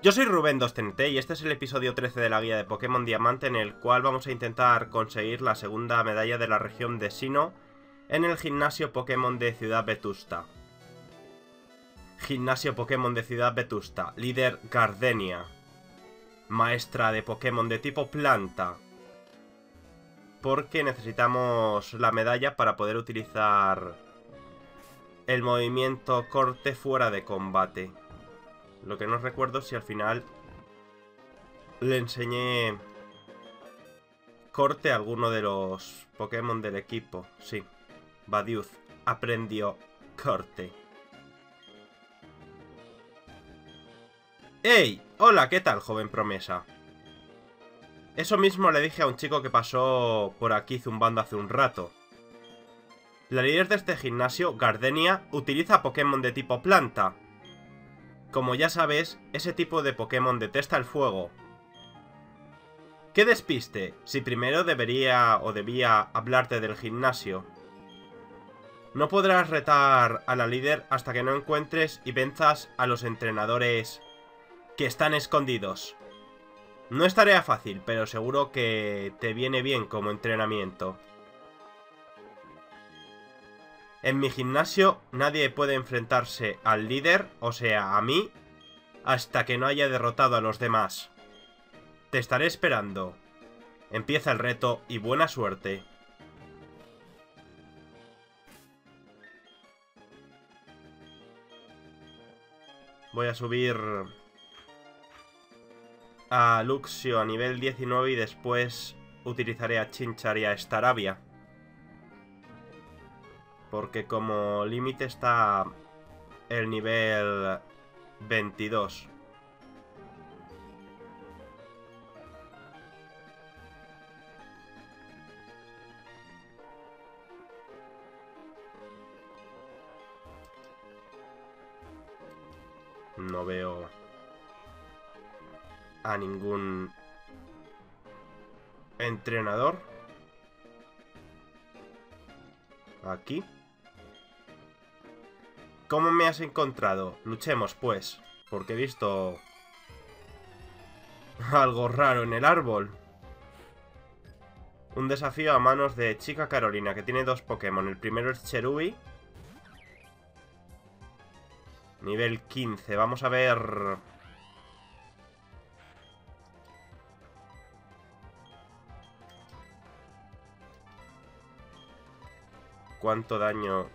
Yo soy Rubén2TNT y este es el episodio 13 de la guía de Pokémon Diamante, en el cual vamos a intentar conseguir la segunda medalla de la región de Sinnoh en el gimnasio Pokémon de Ciudad Vetusta. Gimnasio Pokémon de Ciudad Vetusta, líder Gardenia. Maestra de Pokémon de tipo planta. Porque necesitamos la medalla para poder utilizar el movimiento corte fuera de combate. Lo que no recuerdo es si al final le enseñé corte a alguno de los Pokémon del equipo. Sí, Badiuz aprendió corte. ¡Ey! Hola, ¿qué tal, joven promesa? Eso mismo le dije a un chico que pasó por aquí zumbando hace un rato. La líder de este gimnasio, Gardenia, utiliza Pokémon de tipo planta. Como ya sabes, ese tipo de Pokémon detesta el fuego. ¡Qué despiste! Si primero debía hablarte del gimnasio. No podrás retar a la líder hasta que no encuentres y venzas a los entrenadores que están escondidos. No es tarea fácil, pero seguro que te viene bien como entrenamiento. En mi gimnasio nadie puede enfrentarse al líder, o sea, a mí, hasta que no haya derrotado a los demás. Te estaré esperando. Empieza el reto y buena suerte. Voy a subir a Luxio a nivel 19 y después utilizaré a Chinchar y a Staravia. Porque como límite está el nivel 22. No veo a ningún entrenador aquí. ¿Cómo me has encontrado? Luchemos, pues, porque he visto algo raro en el árbol. Un desafío a manos de Chica Carolina, que tiene dos Pokémon. El primero es Cherubi. Nivel 15. Vamos a ver... ¿cuánto daño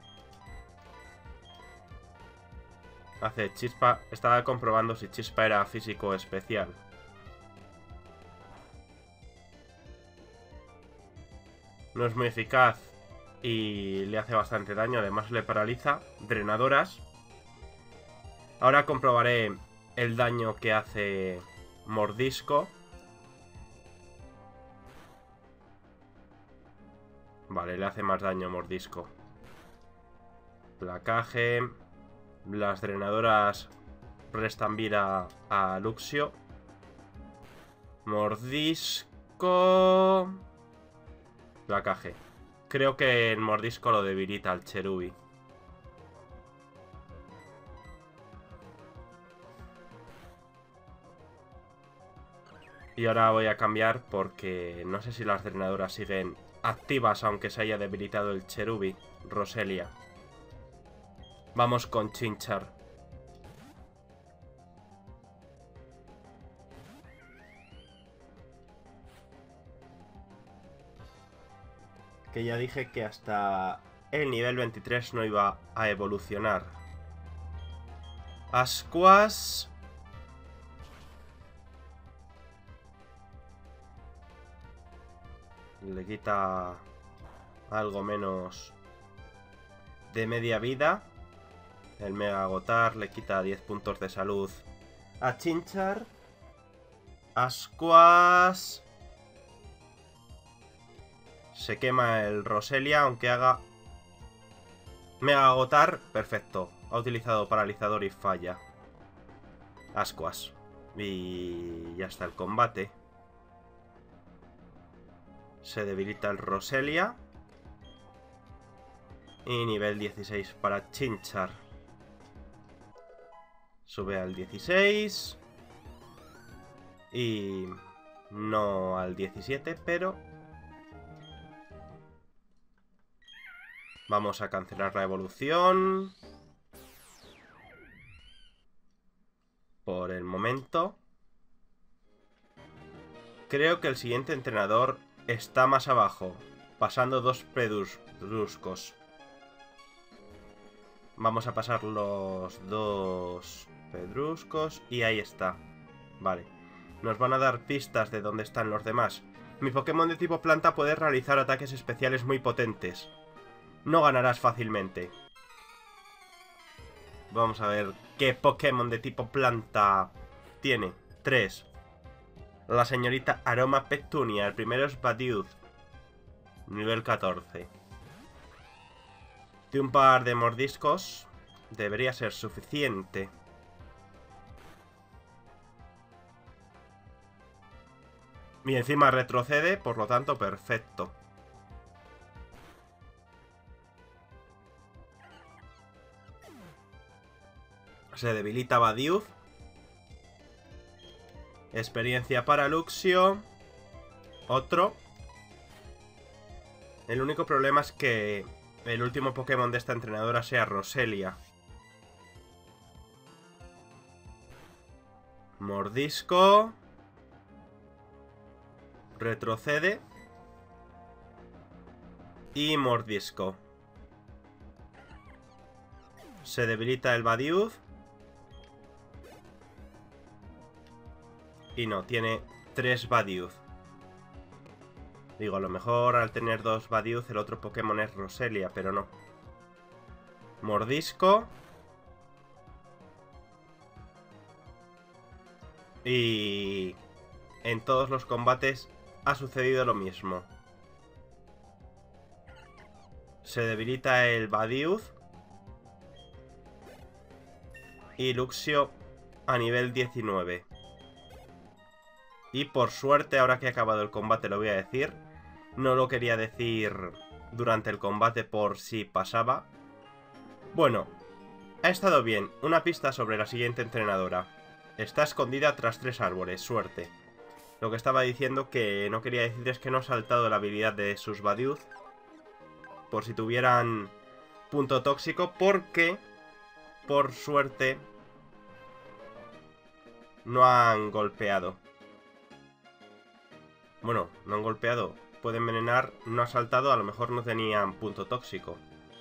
hace Chispa? Estaba comprobando si Chispa era físico o especial. No es muy eficaz y le hace bastante daño. Además le paraliza. Drenadoras. Ahora comprobaré el daño que hace Mordisco. Vale, le hace más daño Mordisco. Placaje. Las drenadoras restan vida a Luxio. Mordisco. Placaje. Creo que el Mordisco lo debilita al Cherubi. Y ahora voy a cambiar porque no sé si las drenadoras siguen activas aunque se haya debilitado el Cherubi. Roselia. Vamos con Chinchar. Que ya dije que hasta el nivel 23 no iba a evolucionar. Ascuas. Le quita algo menos de media vida. El Mega Agotar le quita 10 puntos de salud a Chinchar. Ascuas. Se quema el Roselia, aunque haga Mega Agotar. Perfecto. Ha utilizado paralizador y falla. Ascuas. Y ya está el combate. Se debilita el Roselia. Y nivel 16 para Chinchar. Sube al 16. Y no al 17, pero vamos a cancelar la evolución por el momento. Creo que el siguiente entrenador está más abajo, pasando 2 pedruscos. Vamos a pasar los 2 pedruscos y ahí está. Vale. Nos van a dar pistas de dónde están los demás. Mi Pokémon de tipo planta puede realizar ataques especiales muy potentes. No ganarás fácilmente. Vamos a ver qué Pokémon de tipo planta tiene. 3. La señorita Aroma Petunia. El primero es Badiouth. Nivel 14. De un par de mordiscos debería ser suficiente. Y encima retrocede, por lo tanto, perfecto. Se debilita Badiouth. Experiencia para Luxio. Otro. El único problema es que el último Pokémon de esta entrenadora sea Roselia. Mordisco. Retrocede. Y mordisco. Se debilita el Badiouth. Y no, tiene 3 Badiouth. Digo, a lo mejor al tener 2 Badiouth el otro Pokémon es Roselia, pero no. Mordisco. Y en todos los combates ha sucedido lo mismo. Se debilita el Badiouth. Y Luxio a nivel 19. Y por suerte, ahora que ha acabado el combate lo voy a decir. No lo quería decir durante el combate por si pasaba. Bueno, ha estado bien. Una pista sobre la siguiente entrenadora. Está escondida tras 3 árboles, suerte. Lo que estaba diciendo que no quería decir es que no ha saltado la habilidad de sus Badiouth. Por si tuvieran punto tóxico, porque por suerte no han golpeado. Bueno, no han golpeado. Puede envenenar, no ha saltado, a lo mejor no tenían punto tóxico.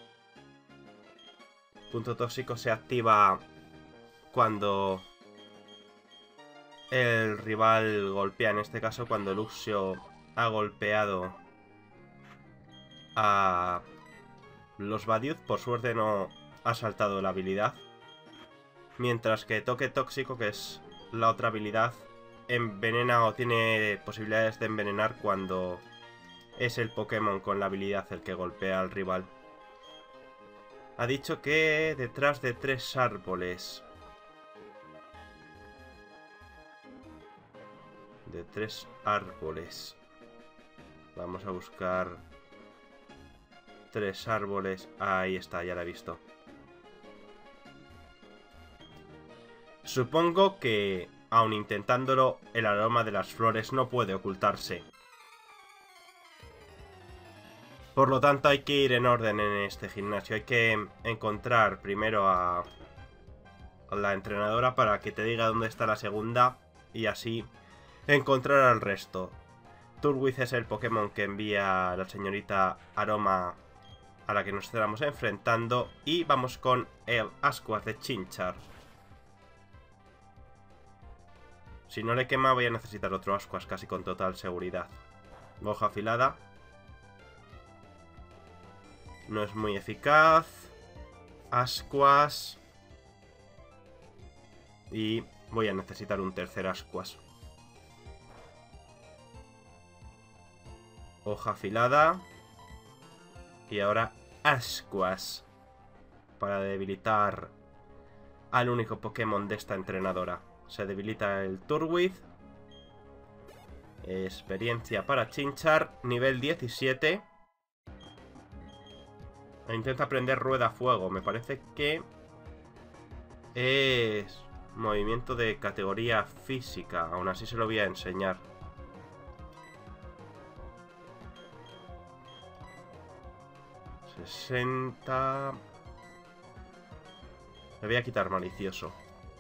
Punto tóxico se activa cuando el rival golpea. En este caso, cuando Luxio ha golpeado a los Badiouth, por suerte no ha saltado la habilidad. Mientras que toque tóxico, que es la otra habilidad, envenena o tiene posibilidades de envenenar cuando es el Pokémon con la habilidad el que golpea al rival. Ha dicho que detrás de 3 árboles. De 3 árboles. Vamos a buscar 3 árboles. Ahí está, ya la he visto. Supongo que, aun intentándolo, el aroma de las flores no puede ocultarse. Por lo tanto, hay que ir en orden en este gimnasio. Hay que encontrar primero a la entrenadora para que te diga dónde está la segunda y así encontrar al resto. Turtwig es el Pokémon que envía la señorita Aroma a la que nos estaremos enfrentando. Y vamos con el Ascuas de Chinchar. Si no le quema voy a necesitar otro Ascuas casi con total seguridad. Hoja afilada. No es muy eficaz. Ascuas. Y voy a necesitar un tercer Ascuas. Hoja afilada. Y ahora Ascuas. Para debilitar al único Pokémon de esta entrenadora. Se debilita el Turtwig. Experiencia para Chinchar. Nivel 17. E intenta aprender rueda fuego. Me parece que es movimiento de categoría física. Aún así se lo voy a enseñar. ...60... Le voy a quitar malicioso.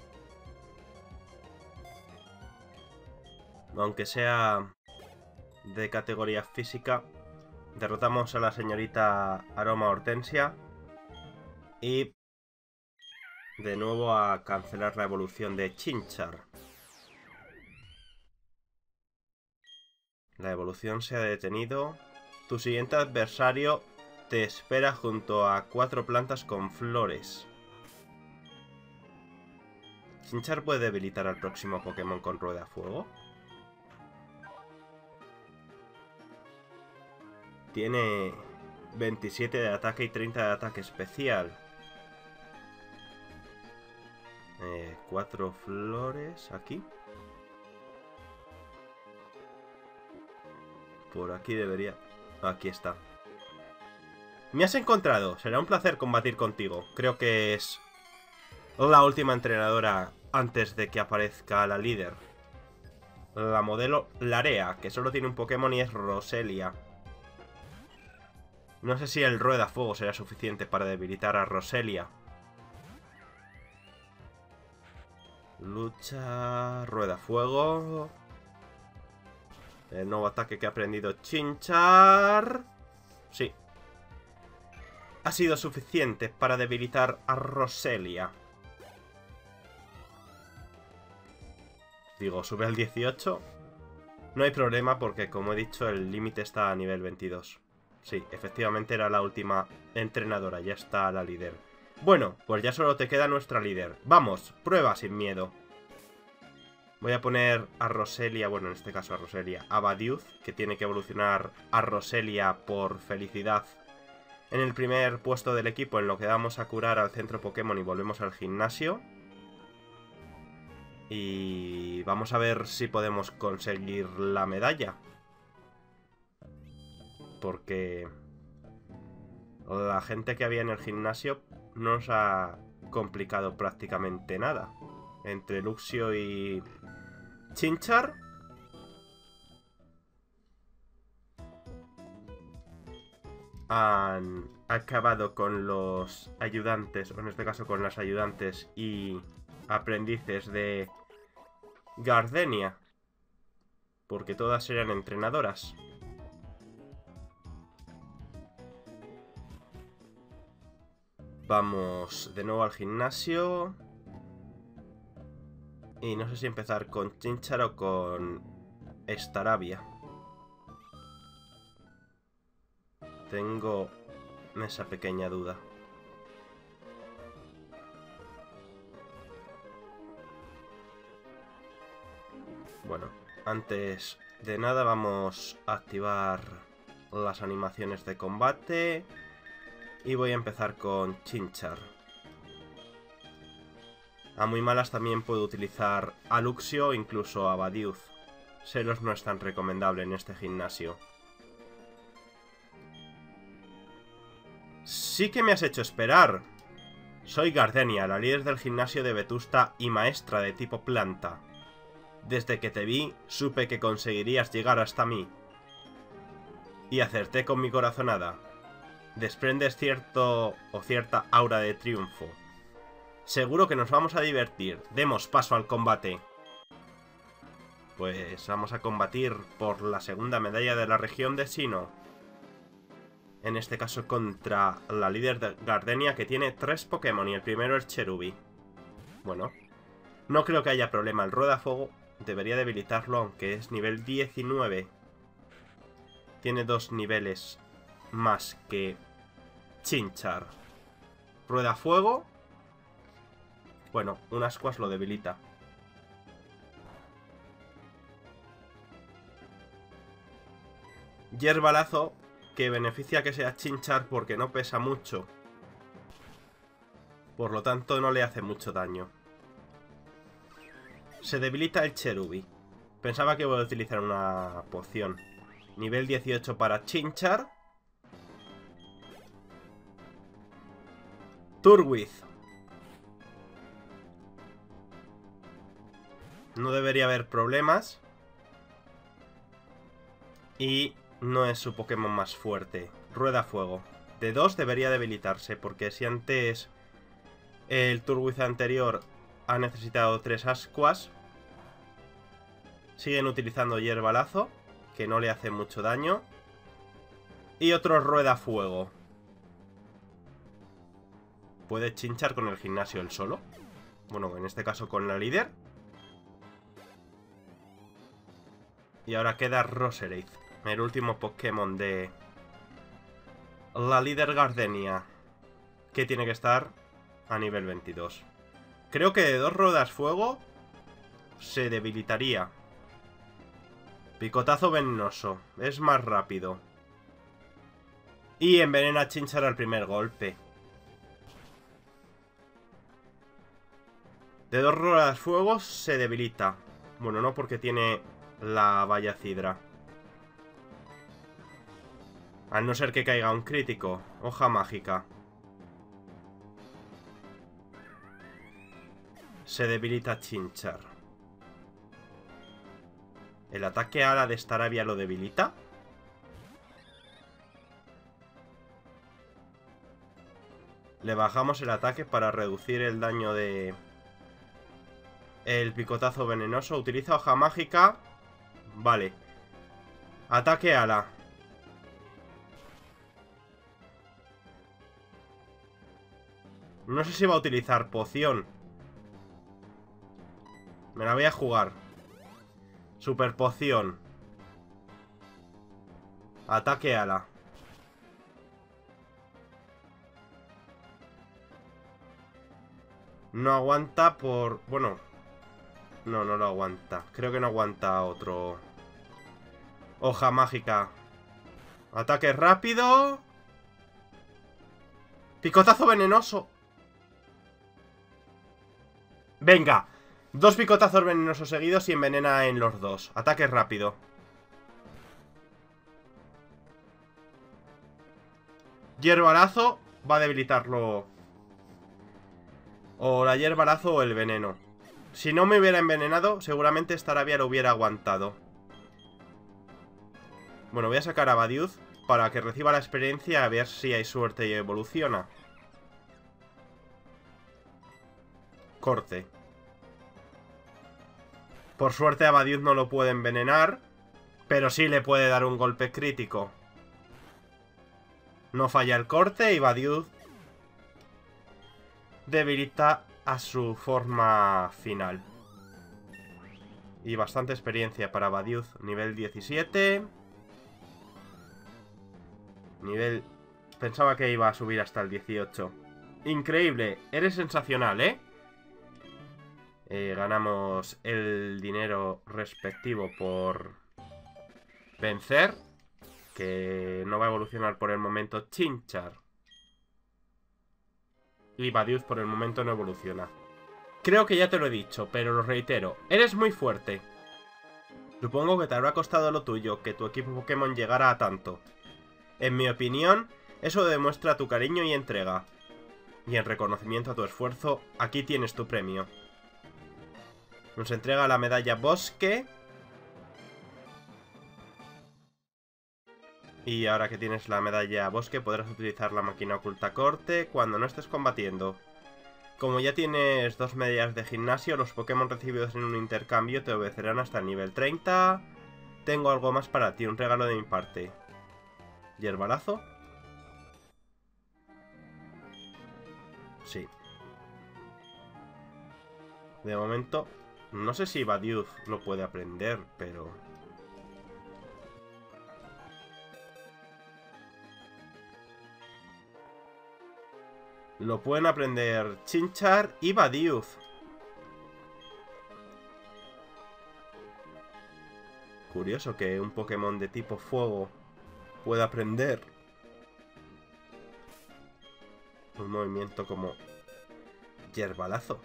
Aunque sea de categoría física, derrotamos a la señorita Aroma Hortensia. Y de nuevo a cancelar la evolución de Chinchar. La evolución se ha detenido. Tu siguiente adversario te espera junto a 4 plantas con flores. ¿Chinchar puede debilitar al próximo Pokémon con Rueda Fuego? Tiene 27 de ataque y 30 de ataque especial. 4 flores aquí. Por aquí debería... Aquí está. Me has encontrado. Será un placer combatir contigo. Creo que es la última entrenadora antes de que aparezca la líder. La modelo Larea, que solo tiene un Pokémon y es Roselia. No sé si el Rueda Fuego será suficiente para debilitar a Roselia. Lucha... Rueda Fuego... El nuevo ataque que ha aprendido Chinchar... Sí. Ha sido suficiente para debilitar a Roselia. Digo, sube al 18. No hay problema porque, como he dicho, el límite está a nivel 22. Sí, efectivamente era la última entrenadora. Ya está la líder. Bueno, pues ya solo te queda nuestra líder. Vamos, prueba sin miedo. Voy a poner a Roselia, bueno, en este caso a Roselia, a Badiuz, que tiene que evolucionar a Roselia por felicidad en el primer puesto del equipo, en lo que vamos a curar al centro Pokémon y volvemos al gimnasio. Y vamos a ver si podemos conseguir la medalla. Porque la gente que había en el gimnasio no nos ha complicado prácticamente nada. Entre Luxio y Chinchar han acabado con los ayudantes, o en este caso con las ayudantes y aprendices de Gardenia, porque todas eran entrenadoras. Vamos de nuevo al gimnasio. Y no sé si empezar con Chinchar o con Staravia. Tengo esa pequeña duda. Bueno, antes de nada vamos a activar las animaciones de combate. Y voy a empezar con Chinchar. A muy malas también puedo utilizar a Luxio o incluso a Badiuz. Selos no es tan recomendable en este gimnasio. Sí que me has hecho esperar. Soy Gardenia, la líder del gimnasio de Vetusta y maestra de tipo planta. Desde que te vi, supe que conseguirías llegar hasta mí. Y acerté con mi corazonada. Desprendes cierto o cierta aura de triunfo. Seguro que nos vamos a divertir. Demos paso al combate. Pues vamos a combatir por la segunda medalla de la región de Sinnoh. En este caso contra la líder de Gardenia, que tiene 3 Pokémon y el primero es Cherubi. Bueno, no creo que haya problema. El Rueda Fuego debería debilitarlo, aunque es nivel 19. Tiene 2 niveles más que Chinchar. Rueda Fuego. Bueno, un Ascuas lo debilita. Hierbalazo, que beneficia que sea Chinchar porque no pesa mucho. Por lo tanto no le hace mucho daño. Se debilita el Cherubi. Pensaba que iba a utilizar una poción. Nivel 18 para Chinchar. Turtwig. No debería haber problemas. Y no es su Pokémon más fuerte. Rueda Fuego. De 2 debería debilitarse, porque si antes el Turtwig anterior ha necesitado 3 ascuas, siguen utilizando Hierbalazo, que no le hace mucho daño. Y otro Rueda Fuego. ¿Puede chinchar con el gimnasio él solo? Bueno, en este caso con la líder. Y ahora queda Roserade, el último Pokémon de la líder Gardenia, que tiene que estar a nivel 22. Creo que de 2 ruedas fuego se debilitaría. Picotazo venenoso, es más rápido. Y envenena a Chinchar al primer golpe. De 2 ruedas fuego se debilita. Bueno, no, porque tiene la valla Cidra. Al no ser que caiga un crítico. Hoja mágica. Se debilita Chinchar. ¿El ataque ala de Staravia lo debilita? Le bajamos el ataque para reducir el daño de el picotazo venenoso. Utiliza hoja mágica. Vale. Ataque ala. No sé si va a utilizar poción. Me la voy a jugar. Super poción. Ataque ala. No aguanta por... Bueno. No, no lo aguanta. Creo que no aguanta otro... Hoja mágica. Ataque rápido. Picotazo venenoso. Venga. 2 picotazos venenosos seguidos y envenena en los 2. Ataque rápido. Hierbalazo va a debilitarlo. O la hierbalazo o el veneno. Si no me hubiera envenenado, seguramente Staravia lo hubiera aguantado. Bueno, voy a sacar a Badiuz para que reciba la experiencia, a ver si hay suerte y evoluciona. Corte. Por suerte a Badiuz no lo puede envenenar, pero sí le puede dar un golpe crítico. No falla el corte y Badiuz debilita a su forma final. Y bastante experiencia para Badiuz. Nivel 17. Nivel... Pensaba que iba a subir hasta el 18. Increíble. Eres sensacional, ¿eh? Ganamos el dinero respectivo por vencer. Que no va a evolucionar por el momento Chinchar. Y Badiuz por el momento no evoluciona. Creo que ya te lo he dicho, pero lo reitero. Eres muy fuerte. Supongo que te habrá costado lo tuyo que tu equipo Pokémon llegara a tanto. En mi opinión, eso demuestra tu cariño y entrega. Y en reconocimiento a tu esfuerzo, aquí tienes tu premio. Nos entrega la medalla Bosque. Y ahora que tienes la medalla Bosque, podrás utilizar la máquina oculta corte cuando no estés combatiendo. Como ya tienes 2 medallas de gimnasio, los Pokémon recibidos en un intercambio te obedecerán hasta el nivel 30. Tengo algo más para ti, un regalo de mi parte. ¿Hierbalazo? Sí. De momento, no sé si Badiuz lo puede aprender, pero... Lo pueden aprender Chinchar y Badiuz. Curioso que un Pokémon de tipo fuego pueda aprender un movimiento como Hierbalazo.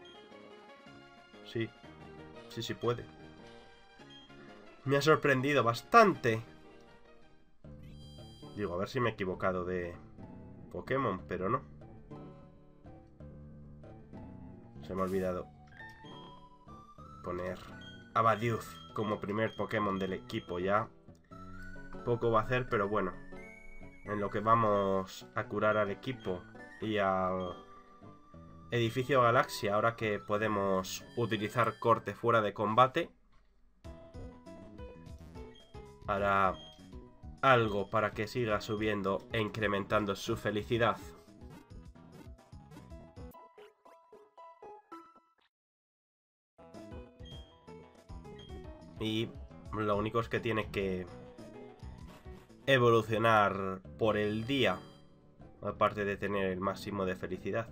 Sí, sí puede. Me ha sorprendido bastante. Digo, a ver si me he equivocado de Pokémon, pero no. Se me ha olvidado poner a Badiouth como primer Pokémon del equipo ya. Poco va a hacer, pero bueno. En lo que vamos a curar al equipo y al edificio Galaxia, ahora que podemos utilizar corte fuera de combate, hará algo para que siga subiendo e incrementando su felicidad. Y lo único es que tiene que evolucionar por el día, aparte de tener el máximo de felicidad.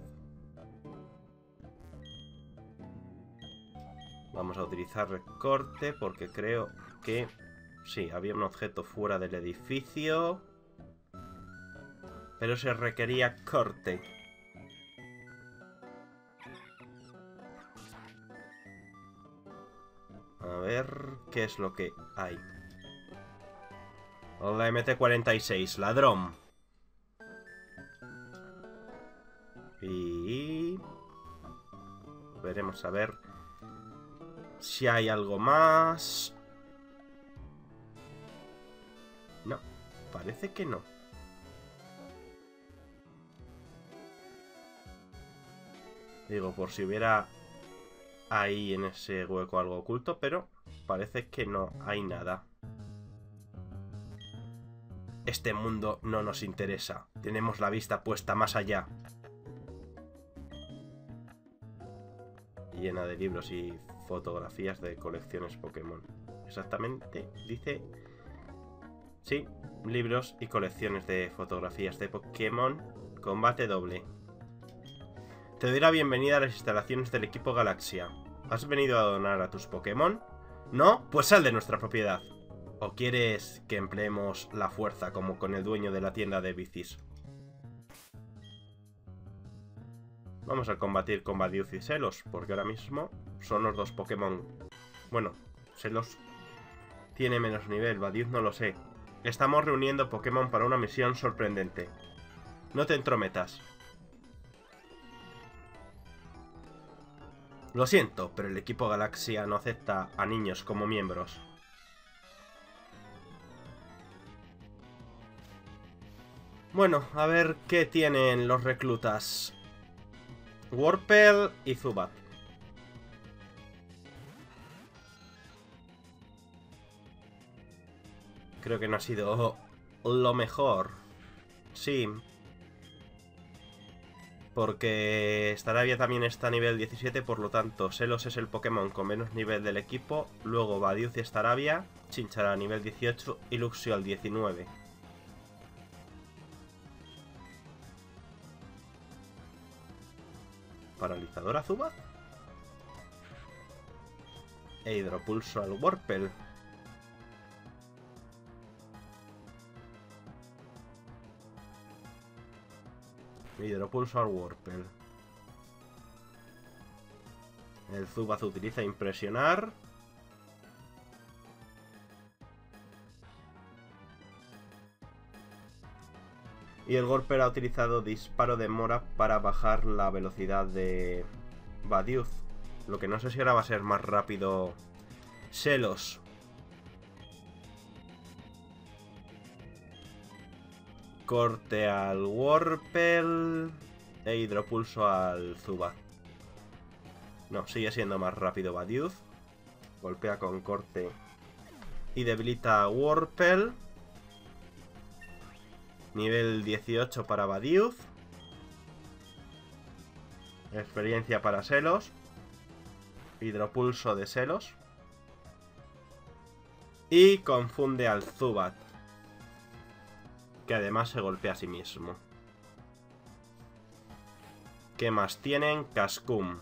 Vamos a utilizar corte porque creo que sí, había un objeto fuera del edificio, pero se requería corte. A ver qué es lo que hay. La MT-46, ladrón. Y veremos a ver si hay algo más. No, parece que no. Digo, por si hubiera ahí en ese hueco algo oculto, pero parece que no hay nada. Este mundo no nos interesa. Tenemos la vista puesta más allá. Llena de libros y fotografías de colecciones Pokémon. Exactamente, dice... Sí, libros y colecciones de fotografías de Pokémon. Combate doble. Te doy la bienvenida a las instalaciones del equipo Galaxia. ¿Has venido a donar a tus Pokémon? ¿No? Pues sal de nuestra propiedad. ¿O quieres que empleemos la fuerza como con el dueño de la tienda de bicis? Vamos a combatir con Badiouth y Celos, porque ahora mismo son los dos Pokémon. Bueno, Celos tiene menos nivel, Badiouth no lo sé. Estamos reuniendo Pokémon para una misión sorprendente. No te entrometas. Lo siento, pero el equipo Galaxia no acepta a niños como miembros. Bueno, a ver qué tienen los reclutas. Wurmple y Zubat. Creo que no ha sido lo mejor. Sí. Porque Staravia también está a nivel 17, por lo tanto, Celos es el Pokémon con menos nivel del equipo. Luego Badiouth y Staravia, Chinchara a nivel 18 y Luxio al 19. Paralizador a Zubat. E hidropulso al Wurmple. Hidropulso al Wurmple. El Zubat utiliza impresionar. Y el Wurmple ha utilizado disparo de mora para bajar la velocidad de Badiouth. Lo que no sé si ahora va a ser más rápido Celos. Corte al Wurmple e hidropulso al Zubat. No, sigue siendo más rápido Badiouth. Golpea con corte y debilita a Wurmple. Nivel 18 para Badiouth. Experiencia para Celos. Hidropulso de Celos. Y confunde al Zubat, que además se golpea a sí mismo. ¿Qué más tienen? Cascum.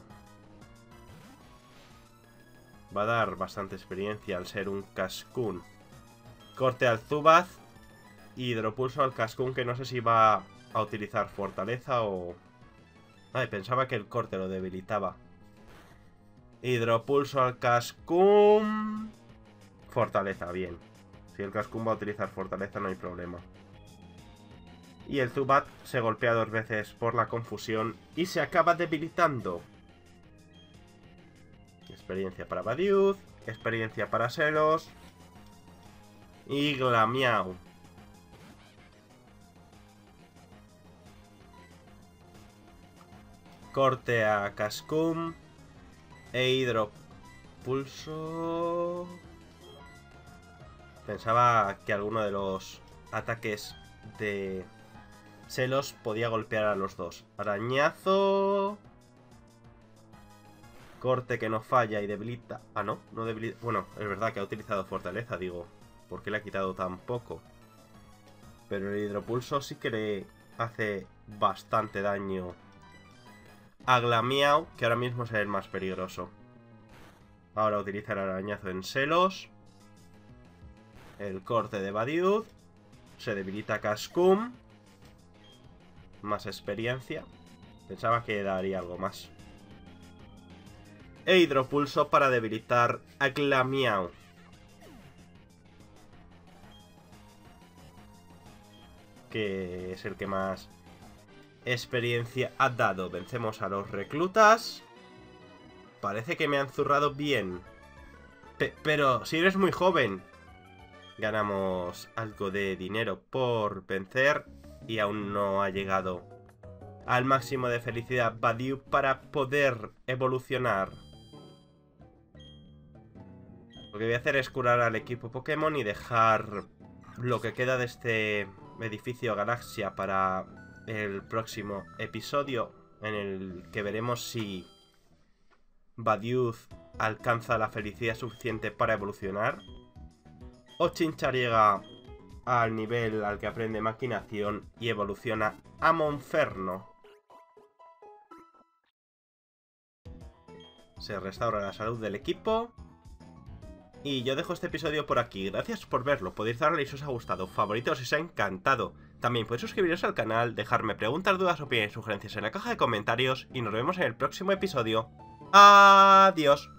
Va a dar bastante experiencia al ser un Cascum. Corte al Zubat. Hidropulso al Cascum, que no sé si va a utilizar fortaleza o... Ay, pensaba que el corte lo debilitaba. Hidropulso al Cascum. Fortaleza, bien. Si el Cascum va a utilizar fortaleza no hay problema. Y el Zubat se golpea 2 veces por la confusión y se acaba debilitando. experiencia para Badiou, experiencia para Selos y Glameow. Corte a Cascum e Hidropulso. Pensaba que alguno de los ataques de Selos podía golpear a los dos. Arañazo. Corte que no falla y debilita. Ah, no, no debilita. Bueno, es verdad que ha utilizado fortaleza, digo. ¿Por qué le ha quitado tan poco? Pero el hidropulso sí que le hace bastante daño a Glameow, que ahora mismo es el más peligroso. Ahora utiliza el arañazo en Selos. El corte de Badiou. Se debilita Cascum. Más experiencia. Pensaba que daría algo más. E hidropulso para debilitar a Glameow. Que es el que más experiencia ha dado. Vencemos a los reclutas. Parece que me han zurrado bien. Pero si eres muy joven. Ganamos algo de dinero por vencer. Y aún no ha llegado al máximo de felicidad Badiou para poder evolucionar. Lo que voy a hacer es curar al equipo Pokémon y dejar lo que queda de este edificio Galaxia para el próximo episodio, en el que veremos si Badiou alcanza la felicidad suficiente para evolucionar, o Chinchar llega al nivel al que aprende maquinación y evoluciona a Monferno. Se restaura la salud del equipo. Y yo dejo este episodio por aquí. Gracias por verlo. Podéis darle si os ha gustado, favorito si os ha encantado. También podéis suscribiros al canal, dejarme preguntas, dudas, opiniones y sugerencias en la caja de comentarios. Y nos vemos en el próximo episodio. ¡Adiós!